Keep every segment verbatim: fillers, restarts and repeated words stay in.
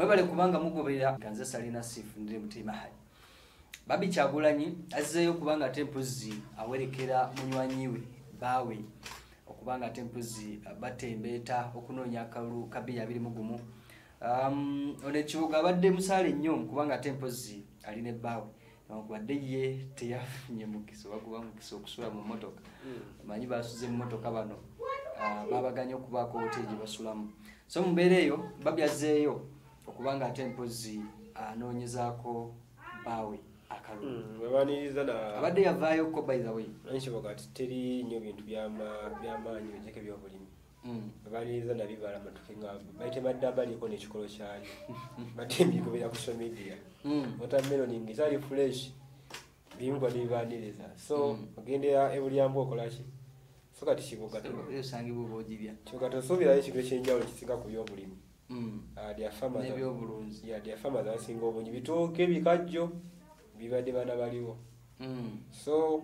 mwebale kubanga mugoberera ganze salina sifu ndire mutima hai Barbie Kyagulanyi azeyo kubanga tempozi awerekera munywanyiwe bawe okubanga tempozi batembeta okunonya akalulu kabiri abiri mugumu um one kibuga badde musale nnyo kubanga tempozi aline bawe nokubadde ye teyafunye mukiso bakuba mukiso okusula mu motoka manyi basuze mu motoka bano babaganya okubako oteji basulamu so mbereyo Barbie azeyo okubanga tempozi anonyezako bawe akalulu babaniriza na abadde yavayo ko by the way anshiboka teri nyo bintu byama byamanyi bijeke byobulimi mm babaniriza na bibala matuke ngabo bayite madaba liko ne chikolo cyane batembi ko bya ku social media mm watermelon ngizali fresh bingwa bibaniriza so ogendera ebulyambo okolachi so kati kibuga to yosangi bubojibya kibuga to sobira ekigwe kyenjawo kisinga ku byobulimi mm ah dia farmers ne byobulunzi ya dia farmers asinga obunyi bitoke bikajjo bibadde bana baliwo mm so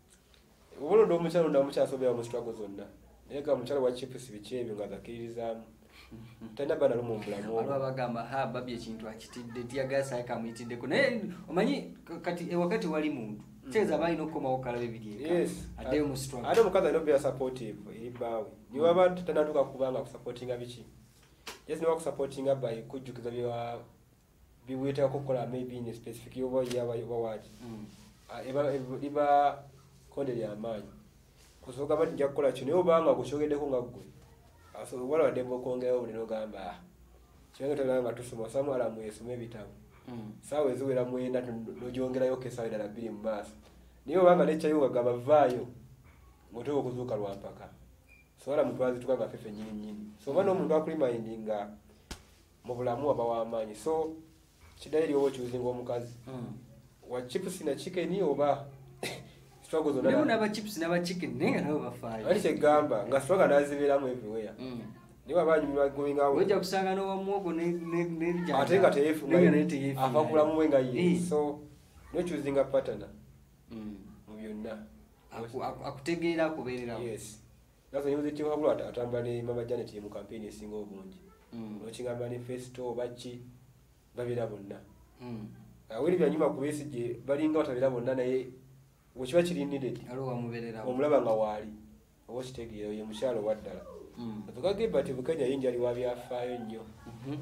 ubulo ndo muchalo ndo muchasobera mu struggle zonna ega muchalo wa chips bichebyo ngazakiriza tena bana lumu mbulamu alo abagamba ha Barbie ekintu akitidde tiagasa yakamwitidde ko naye omanyi kati wakati wali muntu cheza bayi nokoma okala bibiri yes ade mu struggle ado mukaza no be supportive ibawe niwe abantu tena tuka kubanga ku supportinga bichi yes niwe ku supportinga by kujukiza bya biweta kokola maybe in specific yobo yaba waji mm eba iba konde ya manyi kusoka bati njakola kino obanga kushogede ko ngagwe aso wala demo kongera ulino gamba chenga tolanga tusoma samu ala mwesome bitabu mm sawe zuwera mwenda nojongera yoke sawe dala bili mbasa niyo banga lecha yoga gaba vayo ngoto kuzuka lwampaka so wala mutwazi tukaga fefe nyini nyini so bano omuntu akulima indinga mu bulamu abawamanyi so chidairi owo choosing omukazi mm wa chips na chicken oba struggle zona niyo naba chips naba chicken nenga nabo bafayo ali chegamba nga struggle nazibiramu everywhere mm niyo abanyu bagoinga awo oja kusanga no wamuogo ne ne ne atenga tefu nenga ne tefu afakula mu wenga yi so no choosing a partner mm mu byonna akutegeera kubeerera yes nazo nyo ziti wabula atambale mama Janet mu campaign esinga obungi mm no chinga manifesto bachi babira bonna mm awiri byanyuma kubesije balinga batabira bonna naye wochiba kiri needed alo wamuberera omulaba nga wali owo kitegeero ye mushalo waddala mm tukage bati bukanya yinja ali wabyafayo nnyo mhm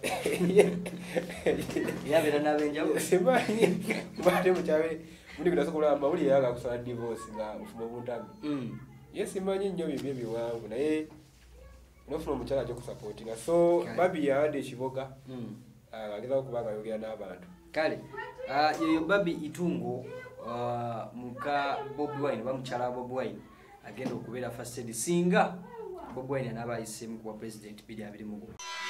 yabera nabenja semanyi bali muchabe muri binaso kulamba uli yaga kusala divorce nga ufumo buntambi mm yes manyi nnyo bibye biwangu naye nofuna muchala cyo kusupportinga so okay. Barbie yade kiboga mm ageza kubanga yogera n'abantu kale ah yeyo Barbie itungo uh, muka Bobi Wine bamuchala Bobi Wine agenda okubera first singa Bobi Wine anaba isemu kwa president bili abiri mugo